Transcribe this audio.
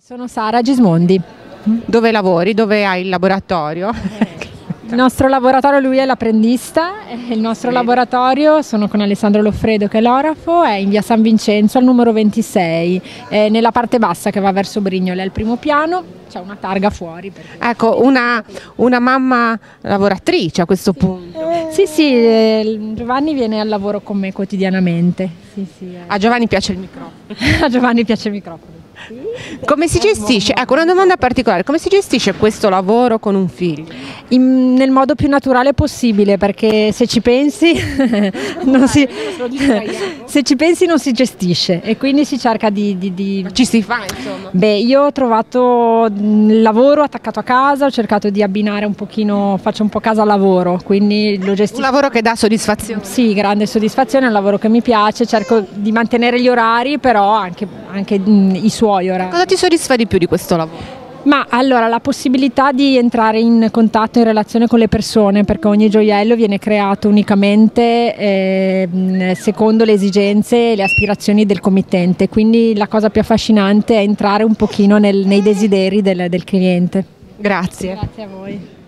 Sono Sara Gismondi. Dove lavori? Dove hai il laboratorio? Il nostro laboratorio, lui è l'apprendista, e il nostro laboratorio, sono con Alessandro Loffredo che è l'orafo, è in via San Vincenzo al numero 26, nella parte bassa che va verso Brignola, è il primo piano, c'è una targa fuori. Ecco, una mamma lavoratrice a questo punto. Sì, Giovanni viene al lavoro con me quotidianamente. A Giovanni piace il microfono. A Giovanni piace il microfono. Come si gestisce? Ecco, una domanda particolare, come si gestisce questo lavoro con un figlio? Nel modo più naturale possibile, perché se ci pensi non si gestisce e quindi si cerca di... Ci si fa, insomma. Beh, io ho trovato il lavoro attaccato a casa, ho cercato di abbinare un pochino, faccio un po' casa lavoro, quindi lo gestisco. Un lavoro che dà soddisfazione? Sì, grande soddisfazione, è un lavoro che mi piace, cerco di mantenere gli orari, però anche i suoi orari. Cosa ti soddisfa di più di questo lavoro? Ma allora la possibilità di entrare in contatto, in relazione con le persone, perché ogni gioiello viene creato unicamente secondo le esigenze e le aspirazioni del committente, quindi la cosa più affascinante è entrare un pochino nei desideri del cliente. Grazie. Grazie a voi.